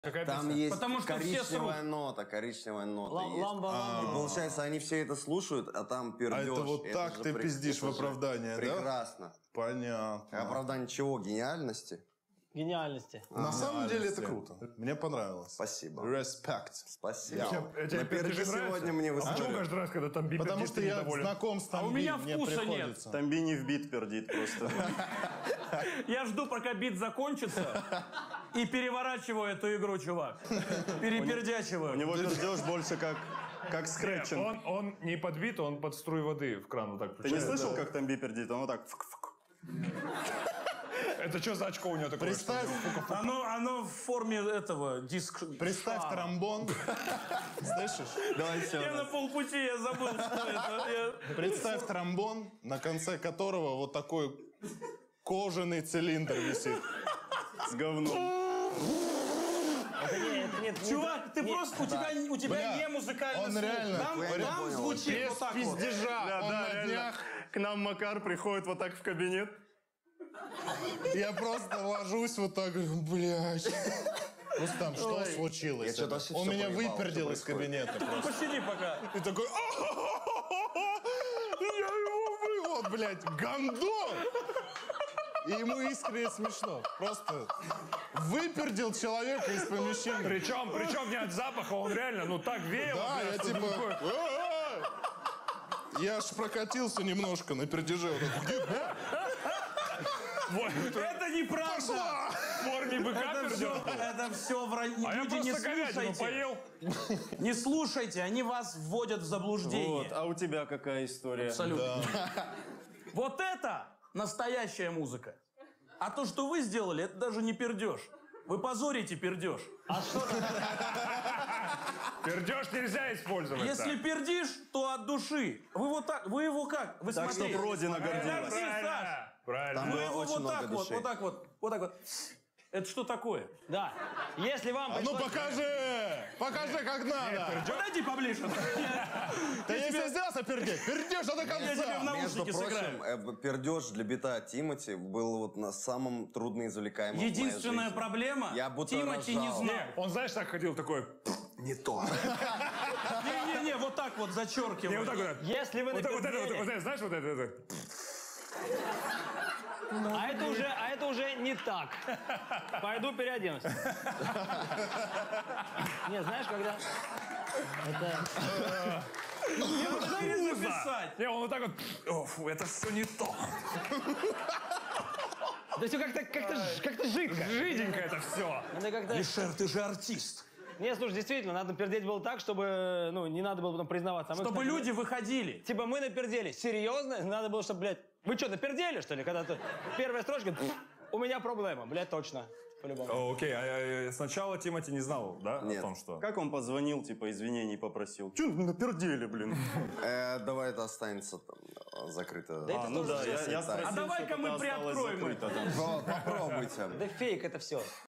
Там есть Потому что коричневая нота, коричневая нота есть. И получается, они все это слушают, а там пердеж. А это вот так ты пиздишь в оправдание, да? Прекрасно. Понятно. Оправдание чего? Гениальности? Гениальности. На самом деле это круто. Мне понравилось. Спасибо. Респект. Спасибо. Тебе Наперди сегодня мне А почему выступили. каждый раз, когда там бит Потому что я знаком с Тамби, у меня мне вкуса приходится. нет. Тамби не в бит пердит просто. Я жду, пока бит закончится, и переворачиваю эту игру, чувак. Перепердячиваю. У него пердеж больше как скретчинг. Он не под бит, он под струй воды в кран вот так. Ты не слышал, как Тамби пердит? Он вот так. Это что за очко у него такое? Представь, Оно в форме этого представь тромбон. Слышишь? Давай еще Я на раз. полпути, я забыл, что это. Представь тромбон, на конце которого вот такой кожаный цилиндр висит. С говном. Чувак, ты просто, у тебя Бля, не музыкальный он слух. реально Там звучит без вот так вот. пиздежа. Он на реально. днях. К нам Макар приходит вот так в кабинет. Я просто ложусь вот так, блядь. Рустам, что случилось? Я что-то вообще Он всё меня поебал, выпердел что из происходит. кабинета просто. Посиди пока. И такой... Я его вот, блядь, гандон! И ему искренне смешно. Просто выпердел человека из помещения. Причем не от запаха, он реально, так веял. Да, я типа... Я аж прокатился немножко на пердеже. Вот так. Это неправда. В форме быка это все вранье. А я Люди, не просто говядину слушайте. поел. Не слушайте, они вас вводят в заблуждение. Вот, а у тебя какая история? Абсолютно. Вот это настоящая музыка. А то, что вы сделали, это даже не пердеж. Вы позорите пердеж. Пердеж нельзя использовать. Если пердишь, то от души. Вы вот так, вы его как? Вы Так, смотрите. чтоб Родина гордилась. Подожди, Саш. Правильно. Там Вы было его очень вот много так вот, души. вот так вот, вот так вот. Это что такое? Да. Если вам А ну пришлось- покажи! Покажи, как надо! Подойди поближе. Ты если взялся пердеть, пердешь до Я тебе в конца! Между наушники сыграю. прочим, пердеж для бита Тимати был вот на самом трудноизвлекаемом в моей Единственная жизни. проблема, Я будто Тимати не рожал. знал. Он, знаешь, так ходил такой... Не то. Не-не-не, вот так вот Не, зачеркивай. вот так вот. Если вы Вот это, напердели- вот это, знаешь, вот это. А это уже не так. Пойду переоденусь. Не, знаешь, когда... Это... Нужно перезаписать. Не, он вот так вот... О, фу, это все не то. Да все как-то жидко. Жиденько это все. Надо как-то... Лишер, ты же артист. Не, слушай, действительно, надо пердеть было так, чтобы, не надо было потом признаваться. А мы, Чтобы кстати, люди выходили. Типа мы напердели. Серьезно? Надо было, чтобы, блядь... Вы что, напердели, что ли? Когда ты... Первая строчка... У меня проблема, блядь, точно. По-любому. Окей, а сначала Тимати не знал, да, Нет. о том, что... Как он позвонил, типа, извинений попросил? Че напердели, блин? Давай это останется там закрыто. Да это Ну тоже да, я Сейчас спросил, А давай-ка что-то мы осталось приоткроем закрыто это. там. Попробуйте. Да фейк это все.